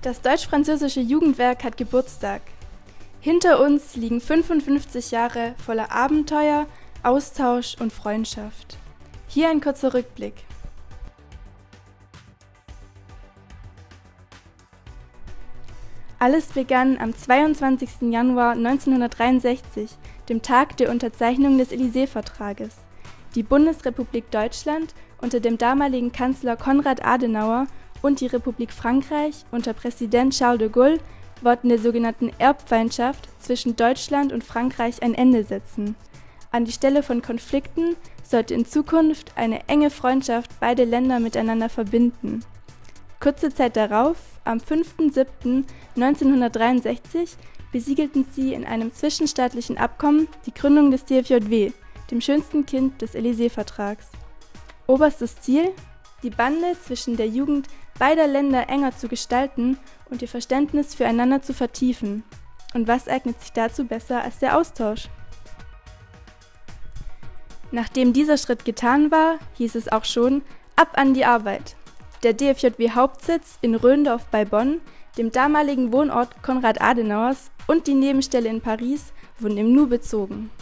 Das Deutsch-Französische Jugendwerk hat Geburtstag. Hinter uns liegen 55 Jahre voller Abenteuer, Austausch und Freundschaft. Hier ein kurzer Rückblick. Alles begann am 22. Januar 1963, dem Tag der Unterzeichnung des Élysée-Vertrages. Die Bundesrepublik Deutschland unter dem damaligen Kanzler Konrad Adenauer und die Republik Frankreich unter Präsident Charles de Gaulle wollten der sogenannten Erbfeindschaft zwischen Deutschland und Frankreich ein Ende setzen. An die Stelle von Konflikten sollte in Zukunft eine enge Freundschaft beide Länder miteinander verbinden. Kurze Zeit darauf, am 5.7.1963, besiegelten sie in einem zwischenstaatlichen Abkommen die Gründung des DFJW, dem schönsten Kind des Élysée-Vertrags. Oberstes Ziel: die Bande zwischen der Jugend beider Länder enger zu gestalten und ihr Verständnis füreinander zu vertiefen. Und was eignet sich dazu besser als der Austausch? Nachdem dieser Schritt getan war, hieß es auch schon: ab an die Arbeit. Der DFJW-Hauptsitz in Rhöndorf bei Bonn, dem damaligen Wohnort Konrad Adenauers, und die Nebenstelle in Paris wurden im Nu bezogen.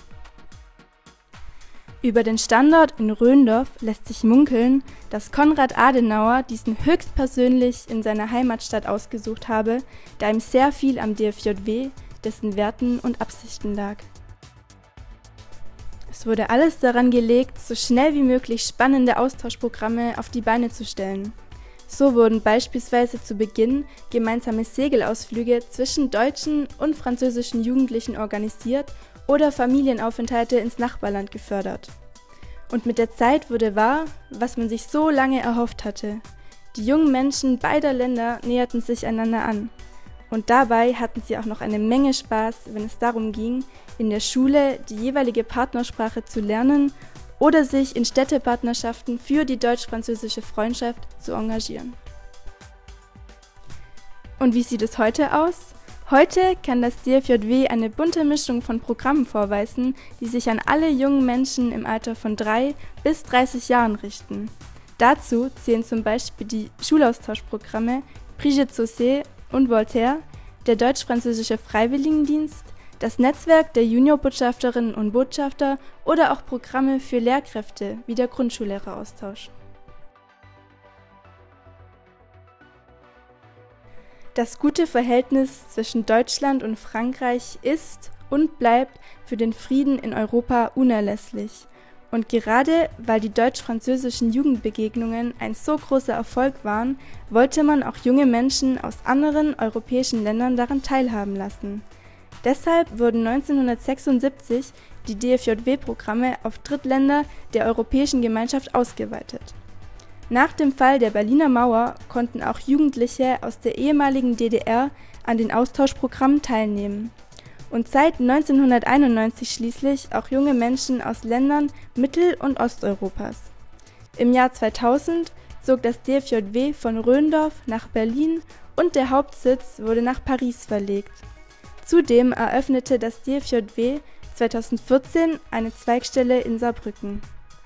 Über den Standort in Rhöndorf lässt sich munkeln, dass Konrad Adenauer diesen höchstpersönlich in seiner Heimatstadt ausgesucht habe, da ihm sehr viel am DFJW, dessen Werten und Absichten lag. Es wurde alles daran gelegt, so schnell wie möglich spannende Austauschprogramme auf die Beine zu stellen. So wurden beispielsweise zu Beginn gemeinsame Segelausflüge zwischen deutschen und französischen Jugendlichen organisiert oder Familienaufenthalte ins Nachbarland gefördert. Und mit der Zeit wurde wahr, was man sich so lange erhofft hatte. Die jungen Menschen beider Länder näherten sich einander an. Und dabei hatten sie auch noch eine Menge Spaß, wenn es darum ging, in der Schule die jeweilige Partnersprache zu lernen oder sich in Städtepartnerschaften für die deutsch-französische Freundschaft zu engagieren. Und wie sieht es heute aus? Heute kann das DFJW eine bunte Mischung von Programmen vorweisen, die sich an alle jungen Menschen im Alter von 3 bis 30 Jahren richten. Dazu zählen zum Beispiel die Schulaustauschprogramme Brigitte Saucé und Voltaire, der Deutsch-Französische Freiwilligendienst, das Netzwerk der Juniorbotschafterinnen und Botschafter oder auch Programme für Lehrkräfte wie der Grundschullehreraustausch. Das gute Verhältnis zwischen Deutschland und Frankreich ist und bleibt für den Frieden in Europa unerlässlich. Und gerade weil die deutsch-französischen Jugendbegegnungen ein so großer Erfolg waren, wollte man auch junge Menschen aus anderen europäischen Ländern daran teilhaben lassen. Deshalb wurden 1976 die DFJW-Programme auf Drittländer der Europäischen Gemeinschaft ausgeweitet. Nach dem Fall der Berliner Mauer konnten auch Jugendliche aus der ehemaligen DDR an den Austauschprogrammen teilnehmen. Und seit 1991 schließlich auch junge Menschen aus Ländern Mittel- und Osteuropas. Im Jahr 2000 zog das DFJW von Rhöndorf nach Berlin und der Hauptsitz wurde nach Paris verlegt. Zudem eröffnete das DFJW 2014 eine Zweigstelle in Saarbrücken.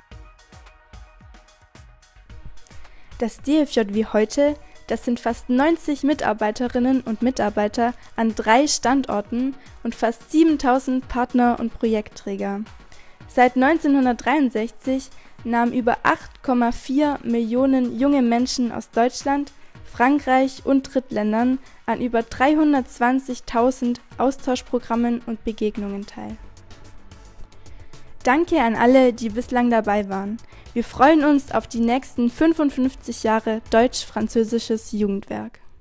Das DFJW heute, das sind fast 90 Mitarbeiterinnen und Mitarbeiter an 3 Standorten und fast 7000 Partner und Projektträger. Seit 1963 nahmen über 8,4 Millionen junge Menschen aus Deutschland, Frankreich und Drittländern an über 320.000 Austauschprogrammen und Begegnungen teil. Danke an alle, die bislang dabei waren. Wir freuen uns auf die nächsten 55 Jahre Deutsch-Französisches Jugendwerk.